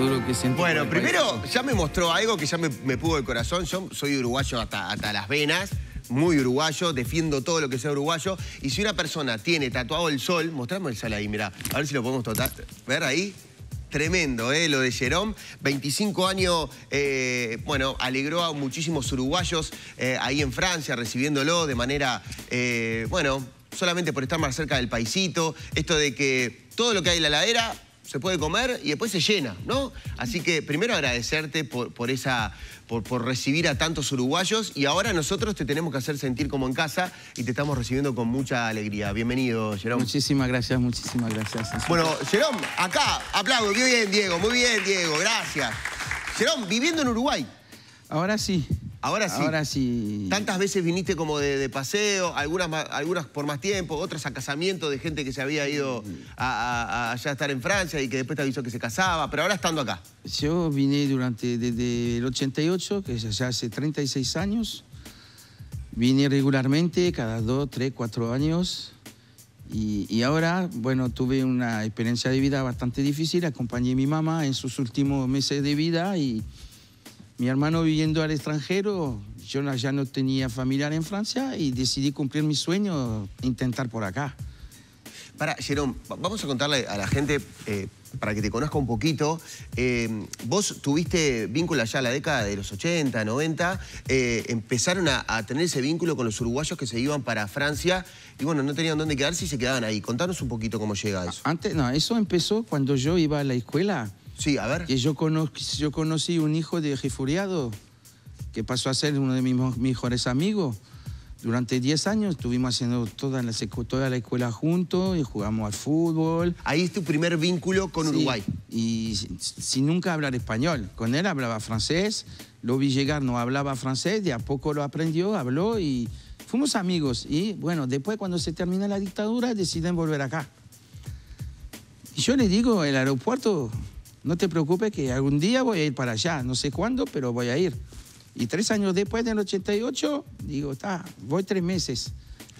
lo que siento. Bueno, primero ya me mostró algo que ya me pudo el corazón. Yo soy uruguayo hasta las venas, muy uruguayo, defiendo todo lo que sea uruguayo. Y si una persona tiene tatuado el sol, mostrame el sol ahí, mirá, a ver si lo podemos ver ahí. Tremendo, lo de Jerome. 25 años, bueno, alegró a muchísimos uruguayos ahí en Francia, recibiéndolo de manera, bueno, solamente por estar más cerca del paisito. Esto de que todo lo que hay en la heladera se puede comer y después se llena, ¿no? Así que primero agradecerte por recibir a tantos uruguayos y ahora nosotros te tenemos que hacer sentir como en casa y te estamos recibiendo con mucha alegría. Bienvenido, Jerome. Muchísimas gracias, muchísimas gracias. Bueno, Jerome, acá, aplaudo. Muy bien, Diego, gracias. Jerome, viviendo en Uruguay. Ahora sí. Ahora sí. Ahora sí. Tantas veces viniste como de paseo, algunas por más tiempo, otras a casamiento de gente que se había ido allá a estar en Francia y que después te avisó que se casaba, pero ahora estando acá. Yo vine desde el 88, que ya hace 36 años. Vine regularmente, cada 2, 3, 4 años. Y ahora, bueno, tuve una experiencia de vida bastante difícil. Acompañé a mi mamá en sus últimos meses de vida y mi hermano viviendo al extranjero, yo ya no tenía familiar en Francia y decidí cumplir mi sueño, intentar por acá. Jerome, vamos a contarle a la gente, para que te conozca un poquito, vos tuviste vínculo allá en la década de los 80, 90, empezaron a tener ese vínculo con los uruguayos que se iban para Francia y bueno, no tenían dónde quedarse y se quedaban ahí. Contanos un poquito cómo llega eso. Eso empezó cuando yo iba a la escuela. Sí, a ver. Que yo conocí un hijo de refugiado que pasó a ser uno de mis mejores amigos. Durante 10 años estuvimos haciendo toda la escuela juntos y jugamos al fútbol. Ahí es tu primer vínculo con Uruguay. Y sin nunca hablar español. Con él hablaba francés, lo vi llegar, no hablaba francés, de a poco lo aprendió, habló y fuimos amigos. Y bueno, después cuando se termina la dictadura deciden volver acá. Y yo le digo, el aeropuerto, no te preocupes que algún día voy a ir para allá, no sé cuándo, pero voy a ir. Y 3 años después, del 88, digo, voy 3 meses.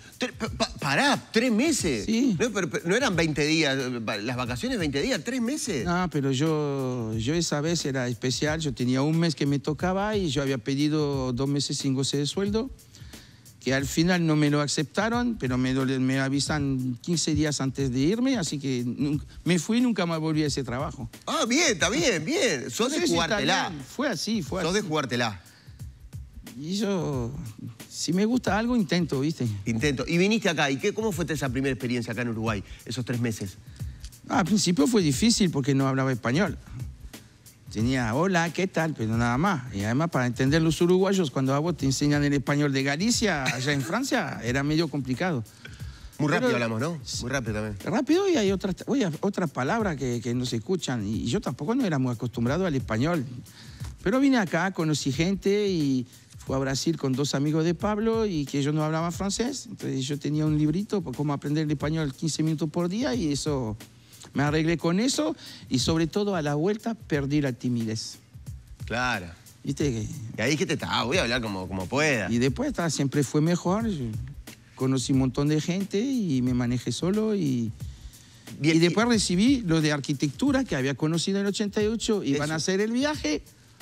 Pará, 3 meses. Sí. No, pero no eran 20 días, las vacaciones 20 días, 3 meses. No, pero yo esa vez era especial, yo tenía un mes que me tocaba y yo había pedido 2 meses sin goce de sueldo, que al final no me lo aceptaron, pero me avisan 15 días antes de irme, así que me fui y nunca más volví a ese trabajo. Ah, bien, está bien, bien. Sos de jugártela. Fue así. Sos de jugártela. Y yo, si me gusta algo, intento, ¿viste? Intento. Y viniste acá. ¿Y cómo fue esa primera experiencia acá en Uruguay, esos 3 meses? Al principio fue difícil porque no hablaba español. Tenía, hola, ¿qué tal? Pero nada más. Y además, para entender los uruguayos, cuando a vos te enseñan el español de Galicia, allá en Francia, era medio complicado. Muy rápido hablamos, ¿no? Muy rápido también. Rápido y hay otras palabras que no se escuchan. Y yo tampoco no era muy acostumbrado al español. Pero vine acá, conocí gente y fui a Brasil con 2 amigos de Pablo y que ellos no hablaban francés. Entonces yo tenía un librito por cómo aprender el español 15 minutos por día y eso... Me arreglé con eso y sobre todo a la vuelta perdí la timidez. Claro. ¿Viste? Y ahí que voy a hablar como pueda. Y después siempre fue mejor. Conocí un montón de gente y me manejé solo y después recibí lo de arquitectura que había conocido en el 88. Iban a hacer el viaje.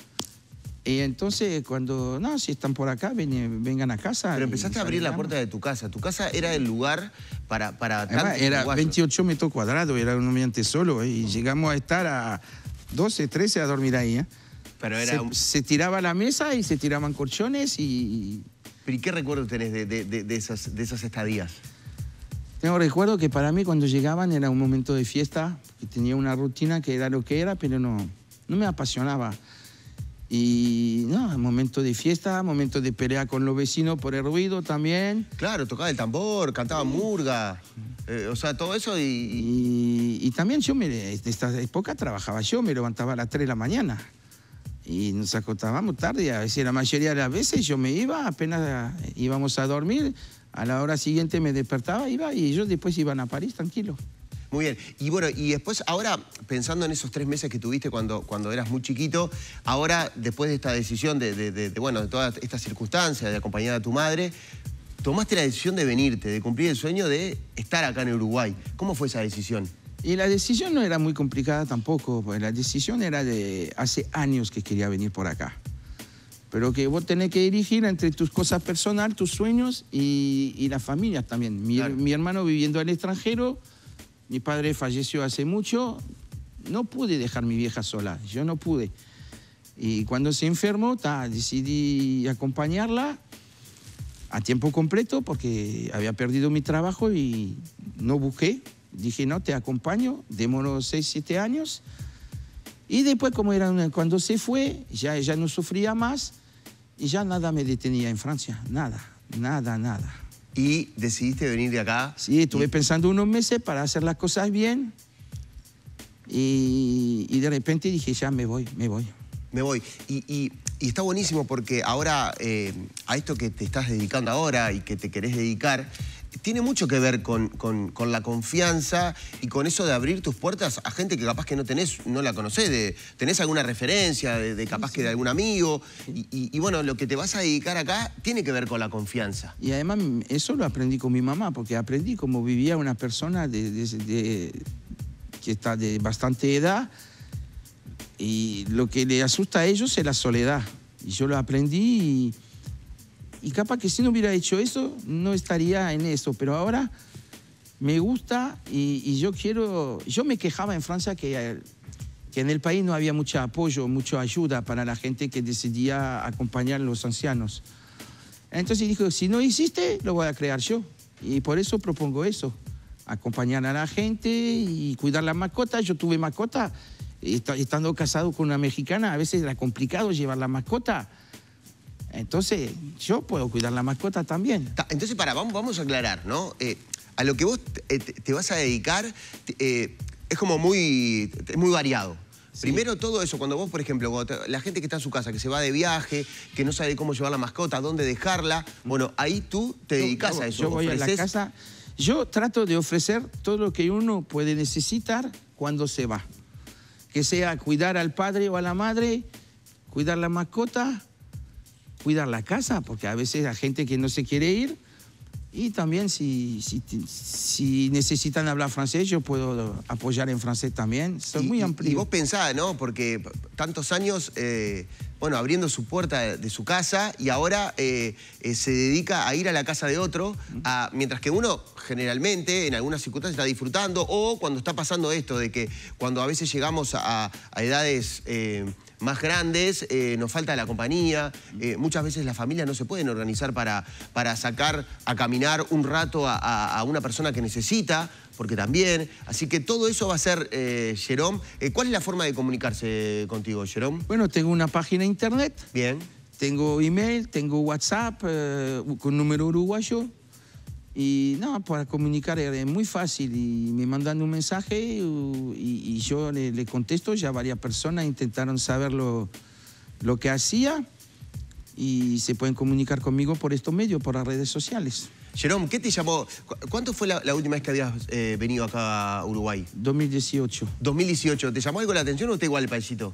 Y entonces cuando, si están por acá, vengan a casa. Pero empezaste a abrir la puerta de tu casa. Tu casa era el lugar para tantos era uruguayos. 28 metros cuadrados, era un ambiente solo. Y llegamos a estar a 12, 13 a dormir ahí. Pero era se tiraba la mesa y se tiraban colchones y... ¿Pero y qué recuerdos tenés de esas estadías? Tengo recuerdo que para mí cuando llegaban era un momento de fiesta, que tenía una rutina que era lo que era, pero no me apasionaba. Y momento de fiesta, momento de pelea con los vecinos por el ruido también. Claro, tocaba el tambor, cantaba murga, o sea, todo eso y también yo, en esta época trabajaba yo, me levantaba a las 3 de la mañana y nos acostábamos tarde, a veces la mayoría de las veces yo me iba, apenas íbamos a dormir, a la hora siguiente me despertaba, iba y ellos después iban a París, tranquilo. Muy bien. Y bueno, y después, ahora, pensando en esos 3 meses que tuviste cuando eras muy chiquito, ahora, después de esta decisión de todas estas circunstancias, de acompañar a tu madre, tomaste la decisión de venirte, de cumplir el sueño de estar acá en Uruguay. ¿Cómo fue esa decisión? Y la decisión no era muy complicada tampoco, porque la decisión era de hace años que quería venir por acá. Pero que vos tenés que elegir entre tus cosas personales, tus sueños y la familia también. Mi hermano viviendo en el extranjero, mi padre falleció hace mucho, no pude dejar a mi vieja sola, yo no pude. Y cuando se enfermó, decidí acompañarla a tiempo completo porque había perdido mi trabajo y no busqué. Dije, no, te acompaño, demoró 6, 7 años. Y después, cuando se fue, ya no sufría más y ya nada me detenía en Francia, nada. ¿Y decidiste venir de acá? Sí, estuve pensando unos meses para hacer las cosas bien y de repente dije, ya me voy. Y está buenísimo porque ahora, a esto que te estás dedicando ahora y que te querés dedicar, tiene mucho que ver con la confianza y con eso de abrir tus puertas a gente que capaz que no la conocés, tenés alguna referencia, de capaz que de algún amigo. Y bueno, lo que te vas a dedicar acá tiene que ver con la confianza. Y además eso lo aprendí con mi mamá, porque aprendí cómo vivía una persona que está de bastante edad. Y lo que le asusta a ellos es la soledad. Y yo lo aprendí y capaz que si no hubiera hecho eso, no estaría en eso. Pero ahora me gusta y yo quiero... Yo me quejaba en Francia que en el país no había mucho apoyo, mucha ayuda para la gente que decidía acompañar a los ancianos. Entonces dije, si no existe, lo voy a crear yo. Y por eso propongo eso. Acompañar a la gente y cuidar la mascota. Yo tuve mascota. Estando casado con una mexicana, a veces era complicado llevar la mascota. Entonces, yo puedo cuidar la mascota también. Entonces, vamos a aclarar, ¿no? A lo que vos te vas a dedicar es como muy variado. Sí. Primero todo eso, cuando vos, por ejemplo, la gente que está en su casa, que se va de viaje, que no sabe cómo llevar la mascota, dónde dejarla, bueno, ahí tú te dedicas a eso. Yo voy a la casa, yo trato de ofrecer todo lo que uno puede necesitar cuando se va. Que sea cuidar al padre o a la madre, cuidar la mascota, cuidar la casa, porque a veces hay gente que no se quiere ir. Y también si necesitan hablar francés, yo puedo apoyar en francés también. Soy muy amplio. Y vos pensás, ¿no? Porque tantos años, bueno, abriendo su puerta de su casa y ahora se dedica a ir a la casa de otro, mientras que uno generalmente en algunas circunstancias está disfrutando o cuando está pasando esto de que cuando a veces llegamos a edades... más grandes, nos falta la compañía, muchas veces las familias no se pueden organizar para sacar a caminar un rato a una persona que necesita, porque también, así que todo eso va a ser, Jerome. ¿Cuál es la forma de comunicarse contigo, Jerome? Bueno, tengo una página de internet. Bien. Tengo email, tengo WhatsApp con número uruguayo. Y no, para comunicar es muy fácil y me mandan un mensaje y yo le contesto. Ya varias personas intentaron saber lo que hacía y se pueden comunicar conmigo por estos medios, por las redes sociales. Jerome, ¿qué te llamó? ¿Cuánto fue la última vez que habías venido acá a Uruguay? 2018. 2018. ¿Te llamó algo la atención o está igual el paisito?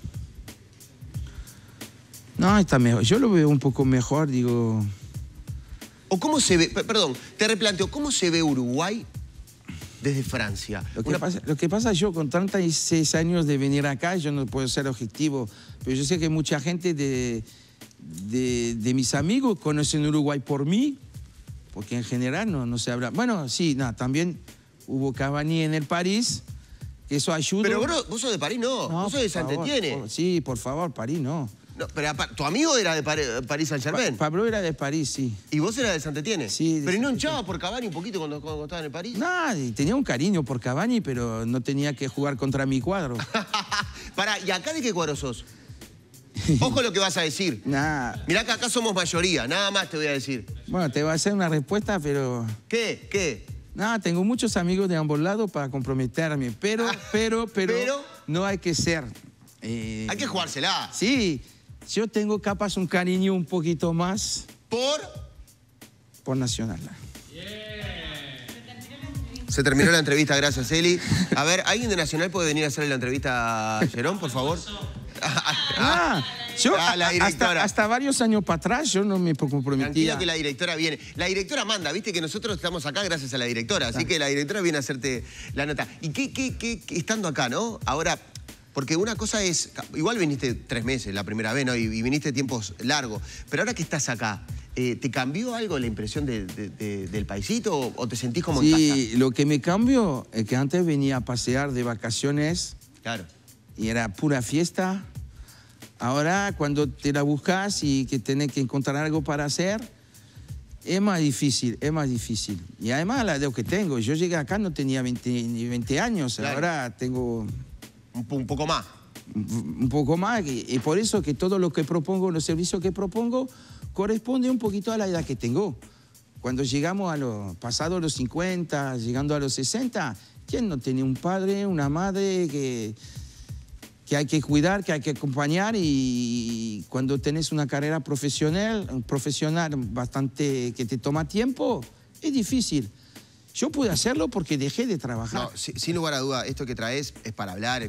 No, está mejor. Yo lo veo un poco mejor, digo... ¿O cómo se ve? Perdón, te replanteo, ¿cómo se ve Uruguay desde Francia? Lo que pasa, yo con 36 años de venir acá, yo no puedo ser objetivo, pero yo sé que mucha gente de mis amigos conocen Uruguay por mí, porque en general no se habla... Bueno, sí, también hubo Cavani en el París, que eso ayuda. Pero vos sos de París, no vos sos de Saint-Étienne. Sí, por favor, París no. No, pero tu amigo era de París Saint-Germain. Pablo era de París, sí. ¿Y vos eras de Saint-Étienne? Sí. ¿Pero no hinchaba por Cavani un poquito cuando estaba en el París? No, tenía un cariño por Cavani, pero no tenía que jugar contra mi cuadro. Pará, ¿y acá de qué cuadro sos? Ojo lo que vas a decir. Mirá que acá somos mayoría, nada más te voy a decir. Bueno, te voy a hacer una respuesta, pero... ¿Qué? Tengo muchos amigos de ambos lados para comprometerme, pero no hay que ser... hay que jugársela. Sí. Yo tengo capaz un cariño un poquito más... Por Nacional. Se terminó la entrevista, gracias, Eli. A ver, ¿alguien de Nacional puede venir a hacerle la entrevista a Jerome, por favor? Yo, la directora. hasta varios años para atrás, yo no me comprometía. Tranquilo que la directora viene. La directora manda, viste que nosotros estamos acá gracias a la directora, así que la directora viene a hacerte la nota. ¿Y qué estando acá, no? Ahora, porque una cosa es, igual viniste 3 meses la primera vez, ¿no? Y viniste tiempos largos, pero ahora que estás acá, ¿te cambió algo la impresión del paisito o te sentís como en casa? Sí, lo que me cambió es que antes venía a pasear de vacaciones. Claro. Y era pura fiesta. Ahora, cuando te la buscas y que tenés que encontrar algo para hacer, es más difícil, es más difícil. Y además la edad que tengo, yo llegué acá no tenía 20 años, claro. Ahora tengo... Un poco más. Un poco más, y por eso que todo lo que propongo, los servicios que propongo, corresponde un poquito a la edad que tengo. Cuando llegamos pasados los 50, llegando a los 60, ¿quién no tiene un padre, una madre que hay que cuidar, que hay que acompañar? Y cuando tenés una carrera profesional bastante que te toma tiempo, es difícil. Yo pude hacerlo porque dejé de trabajar. No, sin lugar a duda, esto que traes es para hablar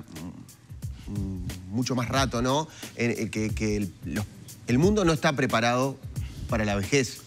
mucho más rato, ¿no? El mundo no está preparado para la vejez.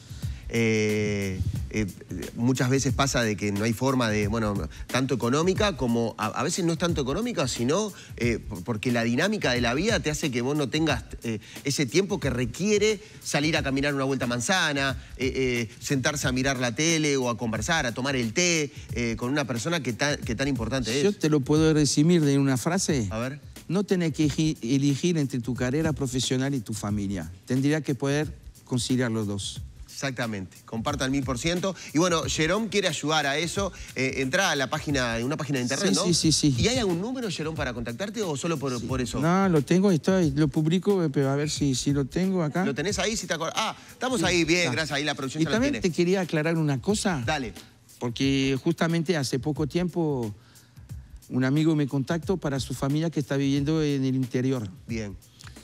Muchas veces pasa de que no hay forma de, bueno, tanto económica como, a veces no es tanto económica, sino porque la dinámica de la vida te hace que vos no tengas ese tiempo que requiere salir a caminar una vuelta a manzana, sentarse a mirar la tele o a conversar, a tomar el té con una persona que tan importante es. Yo te lo puedo resumir de una frase. A ver. No tenés que elegir entre tu carrera profesional y tu familia. Tendría que poder conciliar los dos. Exactamente, compartan 1000%. Y bueno, Jerome quiere ayudar a eso. Entrá a una página de internet, ¿no? Sí. ¿Y hay algún número, Jerome, para contactarte o solo por eso? No, lo tengo, lo publico, pero a ver si lo tengo acá. ¿Lo tenés ahí? Si te acordás. Ah, estamos ahí, bien, gracias, ahí la producción y ya la también tiene. te quería aclarar una cosa. Dale. Porque justamente hace poco tiempo un amigo me contactó para su familia que está viviendo en el interior. Bien.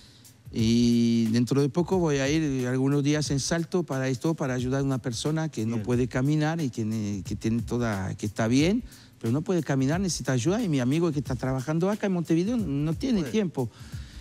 Y dentro de poco voy a ir algunos días en Salto para ayudar a una persona que no puede caminar y que está bien, pero no puede caminar, necesita ayuda. Y mi amigo que está trabajando acá en Montevideo no tiene tiempo.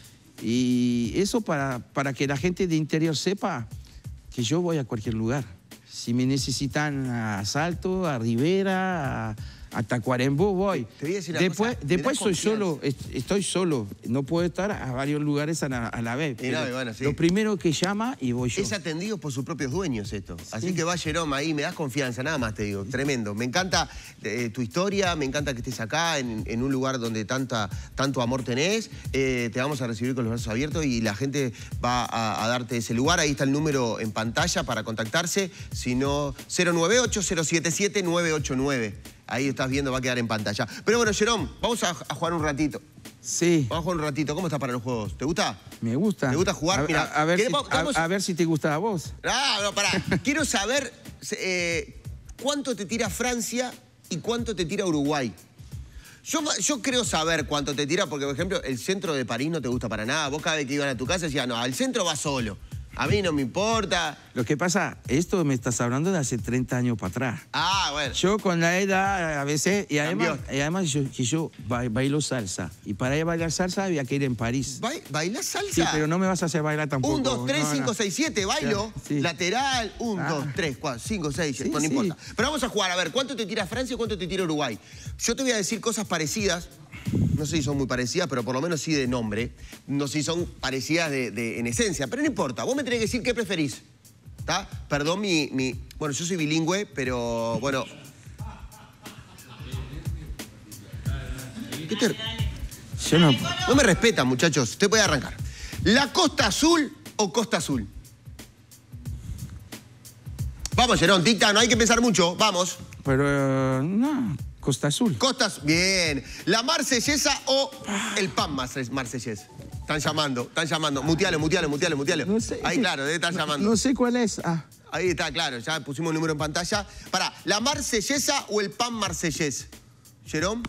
Y eso para que la gente de interior sepa que yo voy a cualquier lugar. Si me necesitan a Salto, a Rivera, a Tacuarembó, voy. Te voy a decir después estoy solo. No puedo estar a varios lugares a la vez. Bueno, sí. Lo primero que llama y voy yo. Es atendido por sus propios dueños esto. Así que va Jerome ahí, me das confianza, nada más te digo. Tremendo. Me encanta tu historia, me encanta que estés acá en un lugar donde tanto amor tenés. Te vamos a recibir con los brazos abiertos y la gente va a darte ese lugar. Ahí está el número en pantalla para contactarse. Si no, 098-077-989. Ahí estás viendo, va a quedar en pantalla. Pero bueno, Jerome, vamos a jugar un ratito. Sí. Vamos a jugar un ratito. ¿Cómo estás para los juegos? ¿Te gusta? Me gusta. ¿Te gusta jugar? Mira, a ver si te gusta a vos. No, pará. Quiero saber cuánto te tira Francia y cuánto te tira Uruguay. Yo creo saber cuánto te tira porque, por ejemplo, el centro de París no te gusta para nada. Vos cada vez que iban a tu casa decías, no, al centro vas solo. A mí no me importa. Lo que pasa, esto me estás hablando de hace 30 años para atrás. Ah, bueno. Yo con la edad a veces, y además yo bailo salsa. Y para ir a bailar salsa había que ir en París. ¿Bailas salsa? Sí, pero no me vas a hacer bailar tampoco. 1, 2, 3, 5, 6, 7, bailo. Sí. Lateral, 1, 2, 3, 4, 5, 6, 7, no importa. Pero vamos a jugar, a ver, ¿cuánto te tira Francia y cuánto te tira Uruguay? Yo te voy a decir cosas parecidas. No sé si son muy parecidas, pero por lo menos sí de nombre. No sé si son parecidas en esencia, pero no importa. Vos me tenés que decir qué preferís. ¿Está? Perdón Bueno, yo soy bilingüe, pero bueno... No me respetan, muchachos. Usted puede arrancar. ¿La Costa Azul o Costa Azul? Vamos, Jerón, tic-tac, no hay que pensar mucho. Vamos. Pero no... Costa Azul. Costas, bien. ¿La marsellesa o el pan marsellés? Están llamando. Mutealo. No sé, ahí, claro, debe estar llamando. No sé cuál es. Ahí está, claro, ya pusimos el número en pantalla. Pará, ¿la marsellesa o el pan marsellés? ¿Jerome?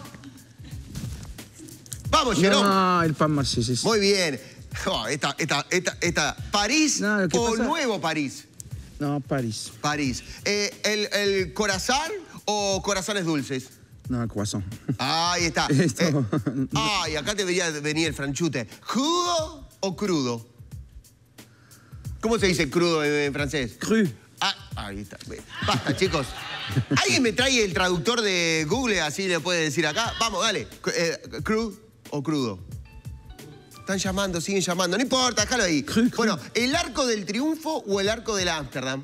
Vamos, Jerome. No, el pan marsellés. Muy bien. Oh, ¿París o Nuevo París? No, París. París. ¿El corazón o corazones dulces? No, el croissant. Ahí está. Ay, acá debería venir el franchute. ¿Jugo o crudo? ¿Cómo se dice crudo en francés? Cru. Ah, ahí está. Basta, chicos. ¿Alguien me trae el traductor de Google? Así le puede decir acá. Vamos, dale. ¿Cru o crudo? Están llamando, siguen llamando. No importa, déjalo ahí. Cru. Bueno, ¿el Arco del Triunfo o el Arco del Ámsterdam?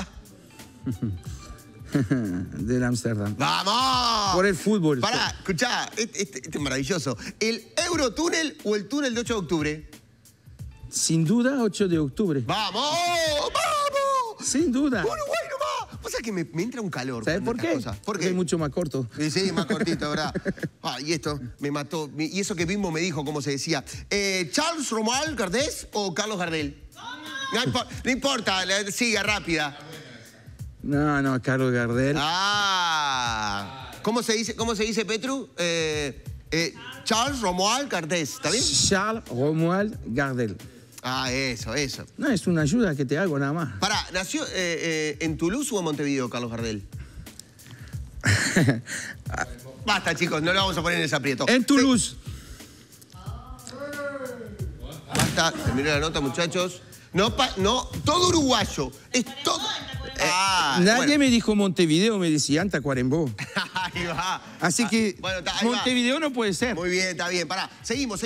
Del Ámsterdam. ¡Vamos! Por el fútbol. Pará, escuchá, este es maravilloso. ¿El Eurotúnel o el túnel de 8 de octubre? Sin duda, 8 de octubre. ¡Vamos! ¡Vamos! Sin duda. Uruguay nomás. Pasa que me entra un calor. ¿Sabes por qué? ¿Por Porque qué? es mucho más corto. Sí, más cortito, ¿verdad? Y esto me mató. Y eso que mismo me dijo, cómo se decía. ¿Charles Romuald Gardés o Carlos Gardel? No importa, siga rápida. No, Carlos Gardel. ¿Cómo se dice, Petru? Charles Romuald Gardés, ¿está bien? Charles Romuald Gardel. Eso. No, es una ayuda que te hago nada más. Pará, ¿nació en Toulouse o en Montevideo, Carlos Gardel? Basta, chicos, no lo vamos a poner en ese aprieto. En Toulouse. Basta, termino la nota, muchachos. No, todo uruguayo. Es todo. Nadie me dijo Montevideo, me decía Tacuarembó. Ahí va. Así que Bueno, ahí va. Montevideo no puede ser. Muy bien, está bien. Pará, seguimos.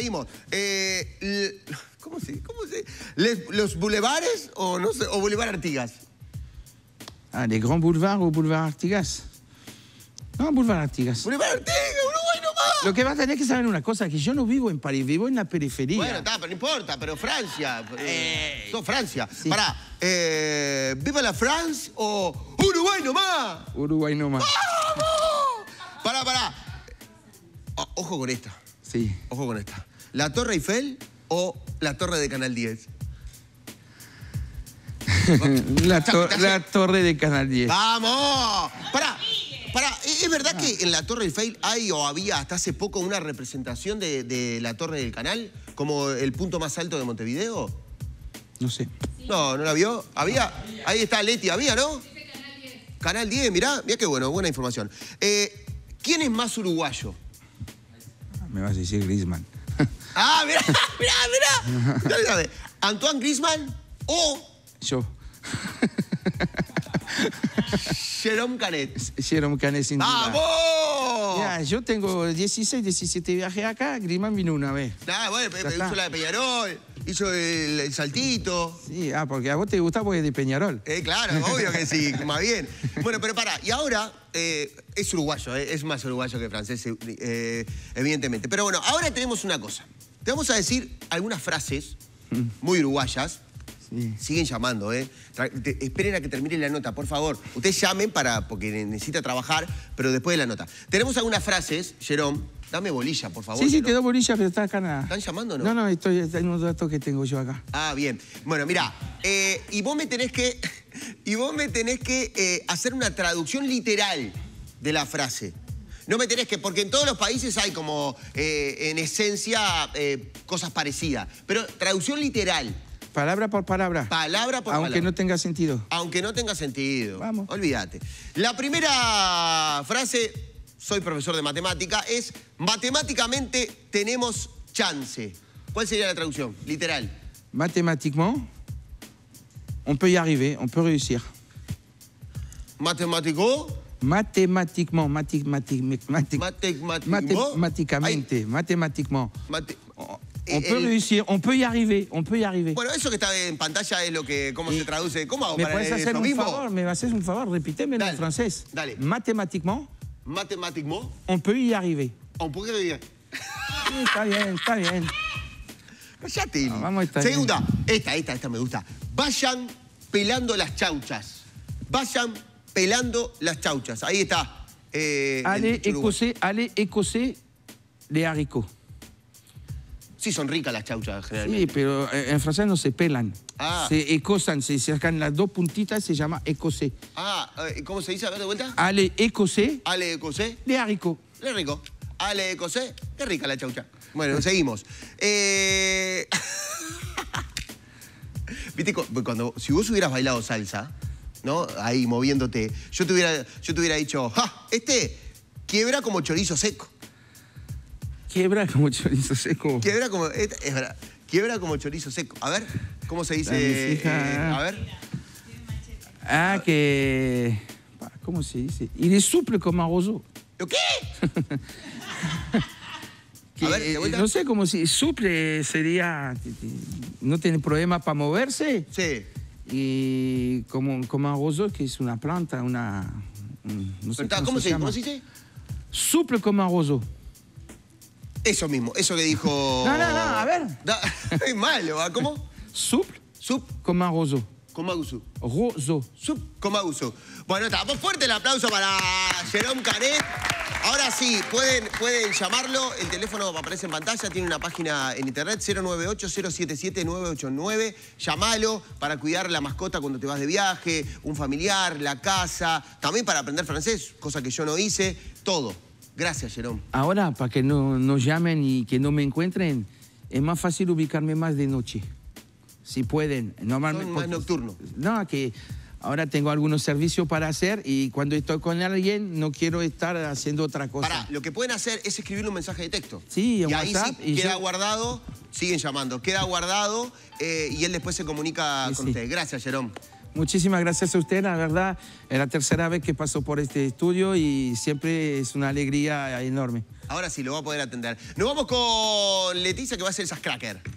¿Cómo se? ¿Los bulevares o no sé, o Boulevard Artigas? Les Grands Boulevards o Boulevard Artigas. No, Boulevard Artigas. ¡Boulevard Artigas, Uruguay nomás! Lo que vas a tener que saber una cosa, que yo no vivo en París, vivo en la periferia. Bueno, pero no importa, pero Francia. Sos Francia. Sí. Pará, ¿viva la France o Uruguay nomás? Uruguay nomás. ¡Vamos! Pará. Ojo con esta. Sí. Ojo con esta. ¿La Torre Eiffel o la Torre de Canal 10? La torre de Canal 10. ¡Vamos! Pará, ¿es verdad que en la Torre Eiffel hay o había hasta hace poco una representación de la Torre del Canal como el punto más alto de Montevideo? No sé. No la vio. ¿Había? Ahí está Leti, ¿había, no? Canal 10, mirá qué bueno, buena información. ¿Quién es más uruguayo? Me vas a decir Griezmann. Mirá. Dale. ¿Antoine Griezmann o Yo. Jerome Canet? Jerome Canet, sin duda. ¡Vamos! Ya, yo tengo 16, 17 viajes acá. Griezmann vino una vez. Bueno, Ya está. hizo la de Peñarol, hizo el saltito. Sí, porque a vos te gusta porque es de Peñarol. Claro, obvio que sí, más bien. Bueno, pero pará, y ahora es uruguayo, es más uruguayo que francés, evidentemente. Pero bueno, ahora tenemos una cosa. Te vamos a decir algunas frases muy uruguayas. Sí. Siguen llamando, esperen a que termine la nota, por favor. Ustedes llamen porque necesita trabajar, pero después de la nota. Tenemos algunas frases, Jerome. Dame bolilla, por favor. Sí, Jerome. te doy bolilla, pero está acá nada. ¿Están llamando o no? No, hay unos datos que tengo yo acá. Bien. Bueno, mirá, y vos me tenés que hacer una traducción literal de la frase. No me tenés que, porque en todos los países hay como, en esencia, cosas parecidas. Pero traducción literal. Palabra por palabra. Palabra por palabra. Aunque no tenga sentido. Aunque no tenga sentido. Vamos. Olvídate. La primera frase, soy profesor de matemática, es matemáticamente tenemos chance. ¿Cuál sería la traducción? Literal. Mathématiquement, on peut y arriver, on peut réussir. Matemático. Mathématiquement, Mathématiquement. mathématiquement. On peut El- réussir, on peut y arriver, on peut y arriver. Bueno, eso que está en pantalla es lo que, cómo se traduce. ¿Cómo hago ¿Me para puedes hacer eso un mismo? favor? ¿Me haces un favor? Repítemelo en Dale, francés. dale. Mathématiquement, Matemático. on peut y arriver. ¿Un poquito de... Sí, está bien, está bien. Cállate. Vamos a estar Segunda. Esta me gusta. Vayan pelando las chauchas. Vayan pelando las chauchas. Ahí está. Allez écosser les haricots. Sí, son ricas las chauchas, Sí, generalmente. pero en francés no se pelan. Se écosan, se sacan las dos puntitas, se llama écosser. ¿Cómo se dice? A ver, de vuelta. Allez écosser Ale cosé. les haricots. Qué rico. Ale cosé. Qué rica la chaucha. Bueno, seguimos. Viste, si vos hubieras bailado salsa, ¿no? Ahí moviéndote, yo te hubiera dicho, ¡ja! Quiebra como chorizo seco. Quiebra como chorizo seco. Quiebra como... Es verdad. Quiebra como chorizo seco. A ver, ¿cómo se dice? A ver. Ah, que... ¿Cómo se dice? Il est souple comme un roseau. ¿Lo qué? Que, A ver, de vuelta. no sé cómo si suple sería... No tiene problema para moverse. Sí. Y como un roseau, que es una planta, una... No sé ¿Cómo se llama. dice? Souple comme un roseau. Eso mismo, eso que dijo... No, a ver. Es malo, ¿va? ¿Cómo? Souple Sup comme un roseau. Komagusu. Roseau. Sup Komagusu. Bueno, estamos fuerte el aplauso para Jerome Canet. Ahora sí, pueden llamarlo. El teléfono aparece en pantalla, tiene una página en internet, 098-077-989. Llamalo para cuidar la mascota cuando te vas de viaje, un familiar, la casa, también para aprender francés, cosa que yo no hice, todo. Gracias, Jerome. Ahora, para que no llamen y que no me encuentren, es más fácil ubicarme más de noche. Si pueden. Normalmente, Son más nocturnos. No, que ahora tengo algunos servicios para hacer y cuando estoy con alguien no quiero estar haciendo otra cosa. Pará, lo que pueden hacer es escribirle un mensaje de texto. Sí, en y ahí WhatsApp. sí queda guardado, siguen llamando, queda guardado y él después se comunica con ustedes. Gracias, Jerome. Muchísimas gracias a usted, la verdad. Es la tercera vez que paso por este estudio y siempre es una alegría enorme. Ahora sí, lo va a poder atender. Nos vamos con Leticia, que va a hacer esas crackers.